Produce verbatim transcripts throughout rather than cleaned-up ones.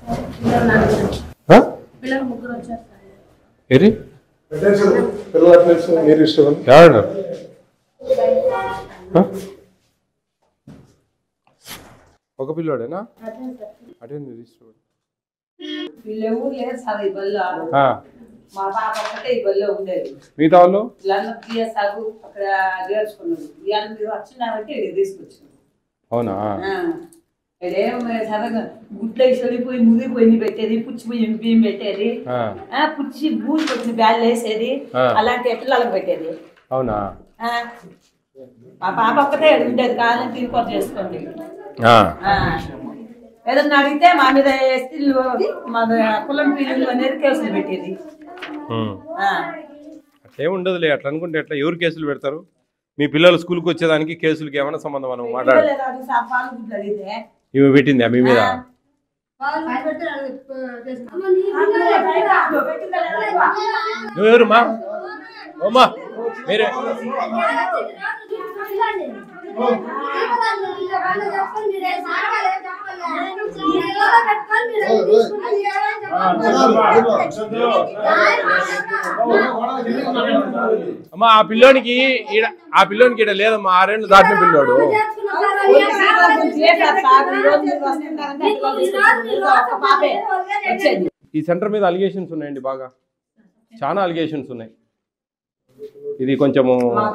ఒక పిల్లోడేనా అదే మా పాప ఒకటే ఈ బల్లో ఉండేది. మిగతా వాళ్ళు సాగు అక్కడ నేర్చుకున్నాడు. ఇవాళ మీరు వచ్చినారంటే ఇక్కడ తీసుకొచ్చాను. అవునా? ఇక్కడేం సరగా గుడ్లు చెడిపోయి మురిగిపోయింది పెట్టేది, పుచ్చిపోయి బియ్యం పెట్టేది, పుచ్చి బూజు వచ్చిన బ్యాళ్ళు వేసేది, అలాంటి పిల్లలకు పెట్టేది. అవునా? మా పాప ఒక్కటే ఉండేది. కావాలని తిరిగి చేసుకోండి. ఏదన్నా అడిగితే మా మీద మా కులం పిల్లలు అనేది కేసులు పెట్టేది. అట్లేముండదులే. అట్లా అనుకుంటే ఎట్లా? ఎవరు కేసులు పెడతారు? మీ పిల్లలు స్కూల్కి వచ్చేదానికి కేసులకి ఏమైనా సంబంధం? మనం మాట్లాడాలి. ఇవి పెట్టిందా మీ మీద? నువ్వెవరు మా ఓమా? మీరే అమ్మా. ఆ పిల్లోనికి ఆ పిల్లోనికి ఇక్కడ లేదమ్మా. ఆరేళ్ళు దాటిన పిల్లోడు. ఈ సెంటర్ మీద అలిగేషన్స్ ఉన్నాయండి, బాగా చాలా అలిగేషన్స్ ఉన్నాయి. ఇది కొంచెము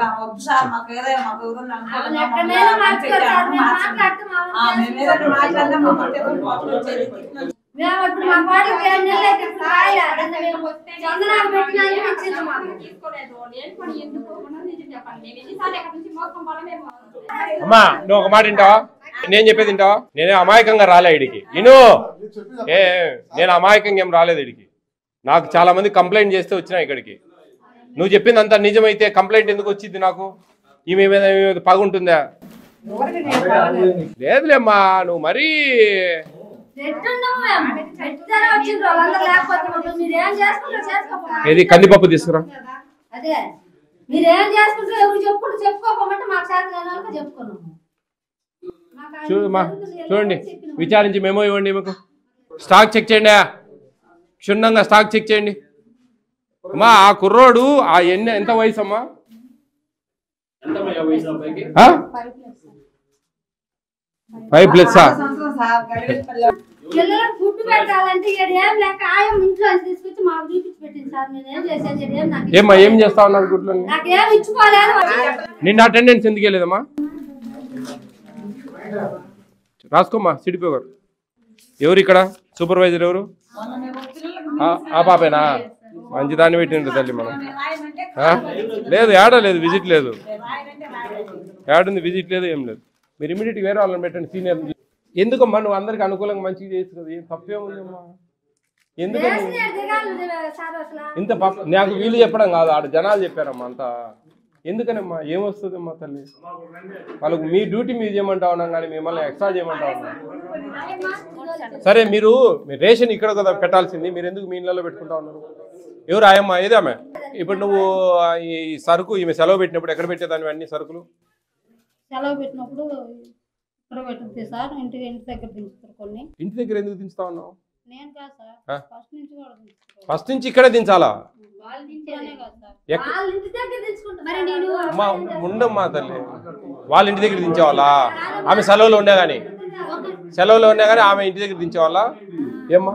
అమ్మా. నువ్వు ఒక మాట వింటావా? నేను చెప్పేది వింటావా? నేనే అమాయకంగా రాలే ఇడికి. ఇను ఏ నేను అమాయకంగా ఏం రాలేదు ఇడికి. నాకు చాలా మంది కంప్లైంట్ చేస్తే వచ్చినా ఇక్కడికి. నువ్వు చెప్పింది అంతా నిజమైతే కంప్లైంట్ ఎందుకు వచ్చింది నాకు? ఈమె మీద పగుంటుందా? లేదులేమ్మా, నువ్వు మరీ ఏది కందిపప్పు తీసుకురా. చూడమ్మా, చూడండి, విచారించి మెమో ఇవ్వండి. మీకు స్టాక్ చెక్ చేయండి, క్షుణ్ణంగా స్టాక్ చెక్ చేయండి. అమ్మా, ఆ కుర్రోడు ఆ ఎన్ని ఎంత వయసు అమ్మా? Five plus. ఏమ్మా, ఏం చేస్తా ఉన్నారు గుడ్లు? నిన్న అటెండెన్స్ ఎందుకు వెళ్ళలేదమ్మా? రాసుకోమ్మా. సిడిపి గారు ఎవరు ఇక్కడ? సూపర్వైజర్ ఎవరు? ఆ పాపేనా? మంచి దాన్ని పెట్టిండ్రు తల్లి. మనం లేదు, ఏడా లేదు, విజిట్ లేదు. ఏడుంది విజిట్ లేదు, ఏం లేదు. మీరు ఇమీడియట్గా వేరే వాళ్ళని పెట్టండి, సీనియర్. ఎందుకమ్మా నువ్వు అందరికి అనుకూలంగా మంచిగా చేసి కదా, ఏం తప్పే ఉందమ్మా? ఎందుకని ఇంత పాప? నాకు వీళ్ళు చెప్పడం కాదు, ఆడ జనాలు చెప్పారమ్మా అంతా. ఎందుకనమ్మా? ఏమొస్తుందమ్మా తల్లి? వాళ్ళకు మీ డ్యూటీ మీరు చేయమంటా ఉన్నాం కానీ మిమ్మల్ని ఎక్స్ట్రా చేయమంటా ఉన్నాం. సరే, మీరు మీ రేషన్ ఇక్కడ కదా పెట్టాల్సింది, మీరు ఎందుకు మీ ఇళ్ళలో పెట్టుకుంటా ఉన్నారు? ఎవరు ఆయమ్మా? ఏది ఆమె? ఇప్పుడు నువ్వు ఈ సరుకు ఈమె సెలవు పెట్టినప్పుడు ఎక్కడ పెట్టేదాన్ని అన్ని సరుకులు? సెలవు పెట్టినప్పుడు ఇక్కడ పెట్టుకుంటే సార్, ఇంటి ఇంటి దగ్గర దించుతారు. కొన్ని ఇంటి దగ్గర ఎందుకు దించుతా ఉన్నావు? నేను కాదు సార్, ఫస్ట్ నుంచి కూడా దించుతారు. ఫస్ట్ నుంచి ఇక్కడే దించాలా? ఉండమ్మా తల్లి, వాళ్ళ ఇంటి దగ్గర దించేవాళ్ళా? ఆమె సెలవులో ఉండే కానీ సెలవులో ఉన్నా కానీ ఆమె ఇంటి దగ్గర దించేవాళ్ళా? ఏమ్మా?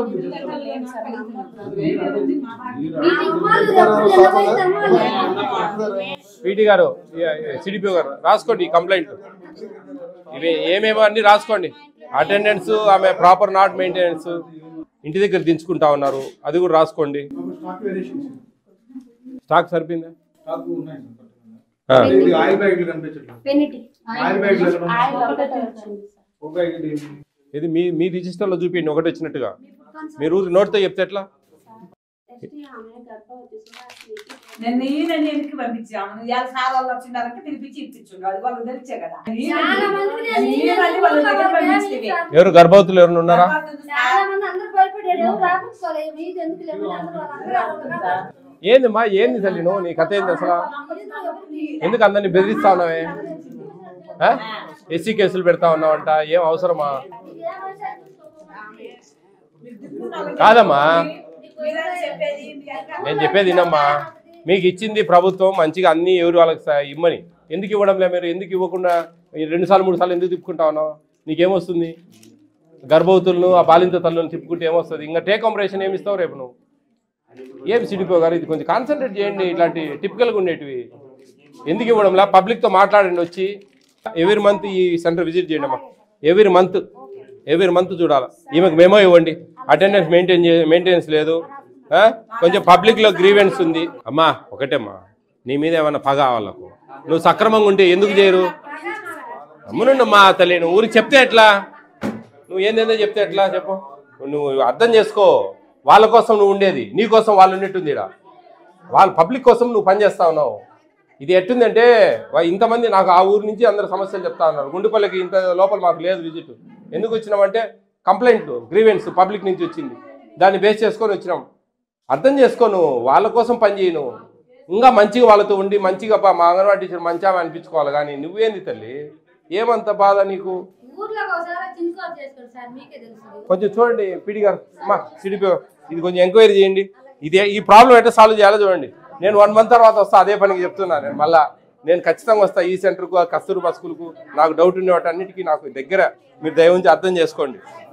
పీటీ గారు, సిడిపి గారు రాసుకోండి కంప్లైంట్. ఇవి ఏమేమో అన్ని రాసుకోండి. అటెండెన్స్, ఆమె ప్రాపర్ నాట్ మెయింటెనెన్స్, ఇంటి దగ్గర దించుకుంటా ఉన్నారు, అది కూడా రాసుకోండి. స్టాక్ సరిపోయిందా? ఇది మీ మీ రిజిస్టర్లో చూపించండి ఒకటి వచ్చినట్టుగా. మీరు నోట్తో చెప్తే ఎట్లా? నేను ఈయనని ఎందుకు పంపించాము? ఇవాళ సార్ వాళ్ళు వచ్చినారంటే పిలిపించి ఇప్పించుండ్రు, అది వాళ్ళు తెలిసే కదా. ఎవరు గర్భవతులు ఎవరు ఉన్నారా? ఏందమ్మా, ఏంది తల్లి నువ్వు? నీ కథ ఏంది అసలు? ఎందుకు అందరినీ బెదిరిస్తా ఉన్నావే? ఎస్సీ కేసులు పెడతా ఉన్నావంట, ఏం అవసరమా? కాదమ్మా, నేను చెప్పేది వినమ్మా. మీకు ఇచ్చింది ప్రభుత్వం మంచిగా అన్ని ఎవరు వాళ్ళకి ఇమ్మని, ఎందుకు ఇవ్వడంలే మీరు? ఎందుకు ఇవ్వకుండా రెండు సార్లు మూడు సార్లు ఎందుకు తిప్పుకుంటా ఉన్నావు? నీకేమొస్తుంది? గర్భవతులను ఆ బాలింత తల్లులను తిప్పుకుంటే ఏమొస్తుంది? ఇంకా టేక్ ఆపరేషన్ ఏమి ఇస్తావు రేపు నువ్వు? ఏమి సిడిపో గారు, ఇది కొంచెం కాన్సన్ట్రేట్ చేయండి. ఇట్లాంటి టిపికల్గా ఉండేటివి ఎందుకు ఇవ్వడంలా? పబ్లిక్తో మాట్లాడండి, వచ్చి ఎవ్రీ మంత్ ఈ సెంటర్ విజిట్ చేయండి అమ్మా. ఎవ్రీ మంత్ ఎవ్రీ మంత్ చూడాలి. ఈమెకు మేమో ఇవ్వండి, అటెండెన్స్ మెయింటైన్ చే మెయింటెనెన్స్ లేదు, కొంచెం పబ్లిక్లో గ్రీవెన్స్ ఉంది. అమ్మా ఒకటేమ్మా, నీ మీద ఏమన్నా పగ వాళ్ళకు, నువ్వు సక్రమంగా ఉంటే ఎందుకు చేయరు? అమ్మునుండమ్మా తల్లి, నువ్వు ఊరికి చెప్తే ఎట్లా? నువ్వు ఏందేందో చెప్తే ఎట్లా చెప్పు? నువ్వు అర్థం చేసుకో. వాళ్ళ కోసం నువ్వు ఉండేది, నీ కోసం వాళ్ళు ఉన్నట్టుంది. ఇక్కడ వాళ్ళ పబ్లిక్ కోసం నువ్వు పనిచేస్తా ఉన్నావు. ఇది ఎట్టుందంటే ఇంతమంది నాకు ఆ ఊరు నుంచి అందరు సమస్యలు చెప్తా ఉన్నారు. గుండుపల్లికి ఇంత లోపల మాకు లేదు విజిట్. ఎందుకు వచ్చినామంటే కంప్లైంట్ గ్రీవెన్స్ పబ్లిక్ నుంచి వచ్చింది, దాన్ని బేస్ చేసుకొని వచ్చినాం. అర్థం చేసుకో, నువ్వు వాళ్ళ కోసం పని చేయి. నువ్వు ఇంకా మంచిగా వాళ్ళతో ఉండి మంచిగా మా అంగన్వాడీ టీచర్ మంచిగా అనిపించుకోవాలి. కానీ నువ్వేంది తల్లి, ఏమంత బాధ నీకు? కొంచెం చూడండి పీడి గారు, అమ్మా సిడిపి ఇది కొంచెం ఎంక్వైరీ చేయండి. ఇది ఈ ప్రాబ్లం ఎట్లా సాల్వ్ చేయాలో చూడండి. నేను వన్ మంత్ తర్వాత వస్తా, అదే పనికి చెప్తున్నా. నేను మళ్ళా నేను ఖచ్చితంగా వస్తా ఈ సెంటర్కు, కస్తూర్బా స్కూల్కు. నాకు డౌట్ ఉండే వాటి అన్నిటికీ నాకు దగ్గర, మీరు దయ ఉంచి అర్థం చేసుకోండి.